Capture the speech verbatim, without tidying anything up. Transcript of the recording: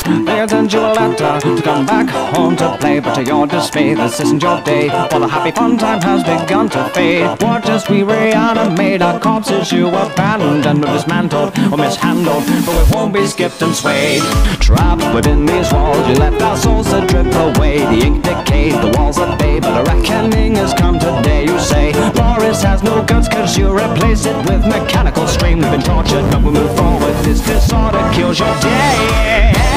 They send you a letter to come back home to play, but to your dismay, this isn't your day, for the happy fun time has begun to fade. Watch as we reanimate our corpses you abandoned or dismantled or mishandled, but we won't be skipped and swayed. Trapped within these walls, you let our souls to drip away. The ink decayed, the walls are bay, but a reckoning has come today. You say Boris has no guts cause you replace it with mechanical stream. We've been tortured but we move forward, this disorder kills your day.